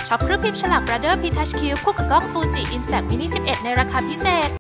ช็อปเครื่องพิมพ์ฉลาก Brother P Touch Cube คู่กับกล้อง Fuji Instax Mini 11 ในราคาพิเศษ